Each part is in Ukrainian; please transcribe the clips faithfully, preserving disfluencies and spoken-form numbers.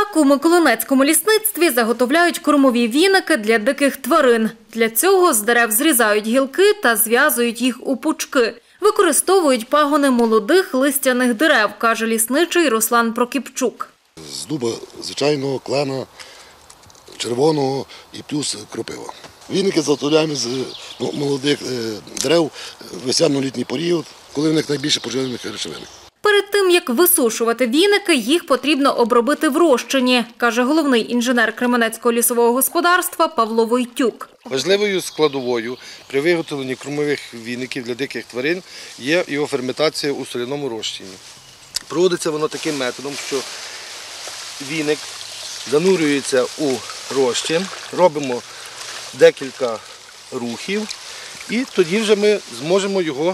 Так, у Миколинецькому лісництві заготовляють кормові віники для диких тварин. Для цього з дерев зрізають гілки та зв'язують їх у пучки. Використовують пагони молодих листяних дерев, каже лісничий Руслан Прокіпчук. З дуба звичайного, клена, червоного і плюс кропива. Віники заготовляємо з ну, молодих дерев в весняно-літній період, коли в них найбільше поживних речовин. Перед тим, як висушувати віники, їх потрібно обробити в розчині, каже головний інженер Кременецького лісового господарства Павло Войтюк. Важливою складовою при виготовленні кормових віників для диких тварин є його ферментація у соляному розчині. Проводиться воно таким методом, що віник занурюється у розчин, робимо декілька рухів і тоді вже ми зможемо його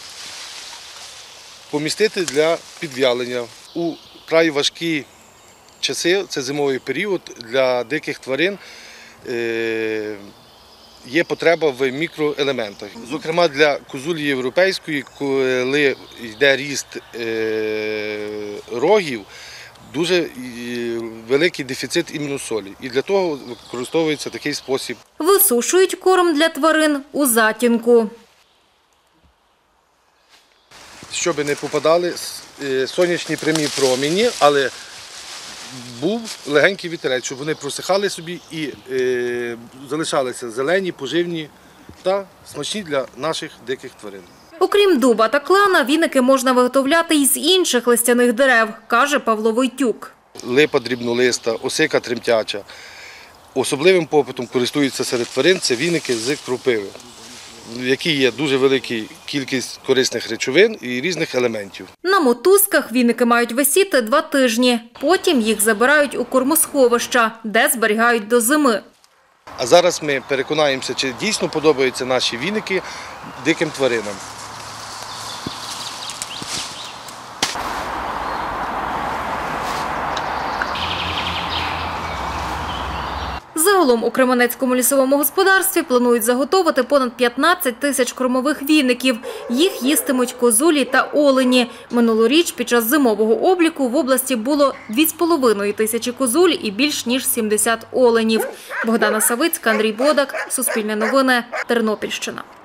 помістити для підв'ялення. У край важкі часи, це зимовий період, для диких тварин є потреба в мікроелементах. Зокрема, для козулі європейської, коли йде ріст рогів, дуже великий дефіцит імуносолі. І для того використовується такий спосіб. Висушують корм для тварин у затінку. Щоб не попадали сонячні прямі промені, але був легенький вітерець, щоб вони просихали собі і е, залишалися зелені, поживні та смачні для наших диких тварин. Окрім дуба та клена, віники можна виготовляти із інших листяних дерев, каже Павло Войтюк. Липа дрібнолиста, осика тремтяча. Особливим попитом користуються серед тварин це віники з кропиви, в якій є дуже велика кількість корисних речовин і різних елементів. На мотузках віники мають висіти два тижні. Потім їх забирають у кормосховища, де зберігають до зими. А зараз ми переконаємося, чи дійсно подобаються наші віники диким тваринам. Загалом у Кременецькому лісовому господарстві планують заготовити понад п'ятнадцять тисяч кормових віників. Їх їстимуть козулі та олені. Минулоріч під час зимового обліку в області було дві з половиною тисячі козуль і більш ніж сімдесят оленів. Богдана Савицька, Андрій Бодак, Суспільне новини, Тернопільщина.